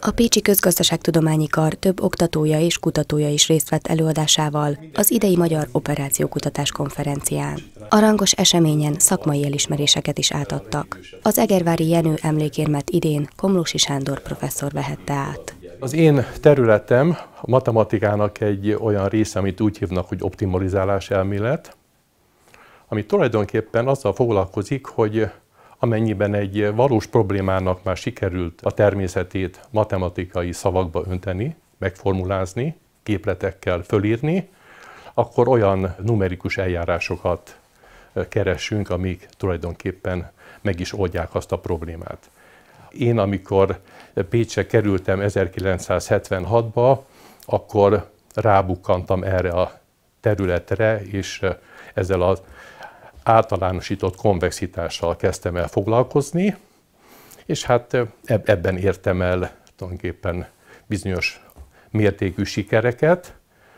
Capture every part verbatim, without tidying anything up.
A Pécsi Közgazdaságtudományi Kar több oktatója és kutatója is részt vett előadásával az idei Magyar Operációkutatás konferencián. A rangos eseményen szakmai elismeréseket is átadtak. Az egervári Jenő emlékérmet idén Komlósi Sándor professzor vehette át. Az én területem a matematikának egy olyan része, amit úgy hívnak, hogy optimalizálás elmélet, ami tulajdonképpen azzal foglalkozik, hogy amennyiben egy valós problémának már sikerült a természetét matematikai szavakba önteni, megformulázni, képletekkel fölírni, akkor olyan numerikus eljárásokat keressünk, amik tulajdonképpen meg is oldják azt a problémát. Én, amikor Pécsre kerültem ezerkilencszázhetvenhatba, akkor rábukkantam erre a területre, és ezzel az általánosított konvexitással kezdtem el foglalkozni, és hát ebben értem el tulajdonképpen bizonyos mértékű sikereket,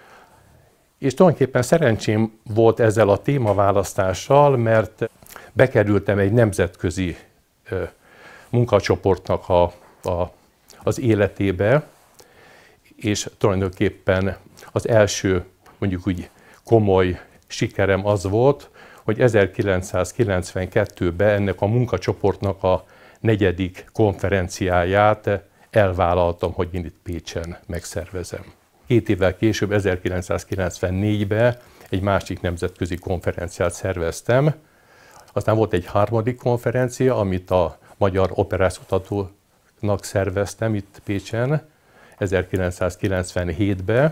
és tulajdonképpen szerencsém volt ezzel a témaválasztással, mert bekerültem egy nemzetközi munkacsoportnak a, a, az életébe, és tulajdonképpen az első, mondjuk úgy komoly sikerem az volt, hogy ezerkilencszázkilencvenkettőben ennek a munkacsoportnak a negyedik konferenciáját elvállaltam, hogy én itt Pécsen megszervezem. Két évvel később, ezerkilencszázkilencvennégyben egy másik nemzetközi konferenciát szerveztem. Aztán volt egy harmadik konferencia, amit a Magyar Operációkutatónak szerveztem itt Pécsen, ezerkilencszázkilencvenhétben.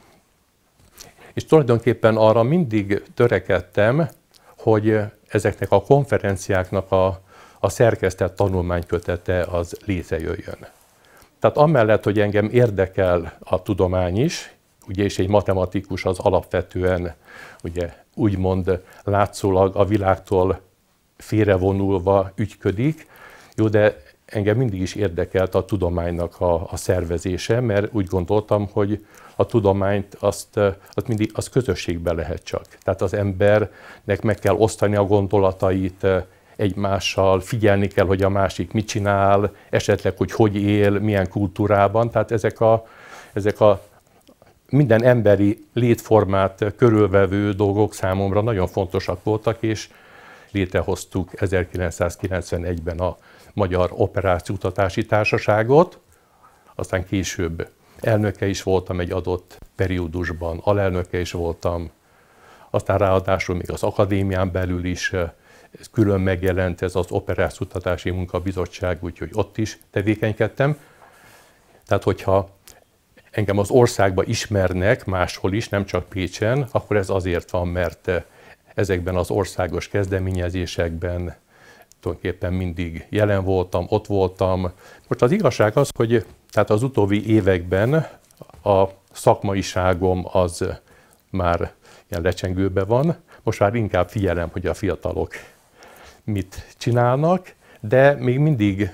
És tulajdonképpen arra mindig törekedtem, hogy ezeknek a konferenciáknak a, a szerkesztett tanulmánykötete az létrejöjjön. Tehát amellett, hogy engem érdekel a tudomány is, ugye, és egy matematikus az alapvetően ugye, úgymond látszólag a világtól félrevonulva ügyködik, jó, de engem mindig is érdekelt a tudománynak a, a szervezése, mert úgy gondoltam, hogy a tudományt azt, azt mindig az közösségben lehet csak. Tehát az embernek meg kell osztani a gondolatait egymással, figyelni kell, hogy a másik mit csinál, esetleg, hogy hogy él, milyen kultúrában. Tehát ezek a, ezek a minden emberi létformát körülvevő dolgok számomra nagyon fontosak voltak, és létrehoztuk ezerkilencszázkilencvenegyben a Magyar Operációkutatási Társaságot, aztán később elnöke is voltam egy adott periódusban, alelnöke is voltam, aztán ráadásul még az akadémián belül is külön megjelent ez az Operációkutatási Munkabizottság, úgyhogy ott is tevékenykedtem. Tehát, hogyha engem az országba ismernek máshol is, nem csak Pécsen, akkor ez azért van, mert ezekben az országos kezdeményezésekben tulajdonképpen mindig jelen voltam, ott voltam. Most az igazság az, hogy tehát az utóbbi években a szakmaiságom az már ilyen lecsengőben van. Most már inkább figyelem, hogy a fiatalok mit csinálnak, de még mindig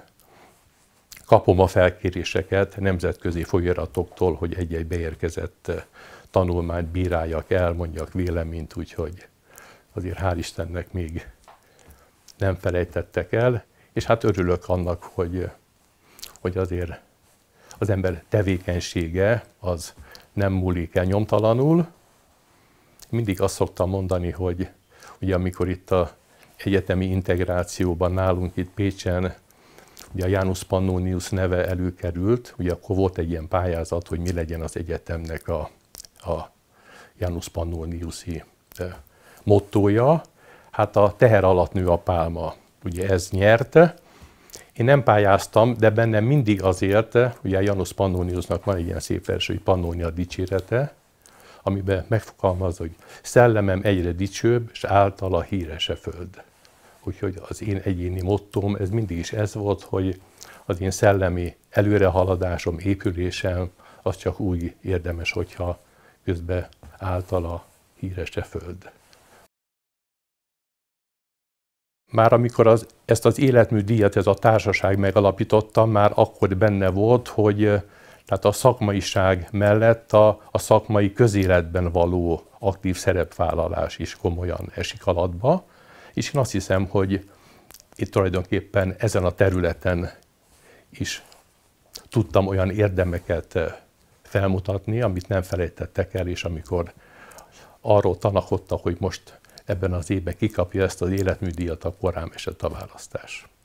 kapom a felkéréseket nemzetközi folyóiratoktól, hogy egy-egy beérkezett tanulmányt bíráljak el, mondjak véleményt, úgyhogy azért hál' Istennek még nem felejtettek el, és hát örülök annak, hogy, hogy azért az ember tevékenysége az nem múlik el nyomtalanul. Mindig azt szoktam mondani, hogy ugye amikor itt az egyetemi integrációban nálunk itt Pécsen ugye a Janus Pannonius neve előkerült, ugye akkor volt egy ilyen pályázat, hogy mi legyen az egyetemnek a, a Janus Pannoniusi mottója. Hát a teher alatt nő a pálma, ugye ez nyerte. Én nem pályáztam, de bennem mindig azért, ugye Janus Pannoniusnak van egy ilyen szép vers, hogy Pannonia dicsérete, amiben megfogalmaz, hogy szellemem egyre dicsőbb, és általa híres a föld. Úgyhogy az én egyéni mottóm, ez mindig is ez volt, hogy az én szellemi előrehaladásom, épülésem, az csak úgy érdemes, hogyha közben általa híres a föld. Már amikor az, ezt az életműdíjat, ez a társaság megalapította, már akkor benne volt, hogy tehát a szakmaiság mellett a, a szakmai közéletben való aktív szerepvállalás is komolyan esik alatba, és én azt hiszem, hogy itt tulajdonképpen ezen a területen is tudtam olyan érdemeket felmutatni, amit nem felejtettek el, és amikor arról tanakodtak, hogy most ebben az évben kikapja ezt az életműdíjat, akkor rám esett a választás.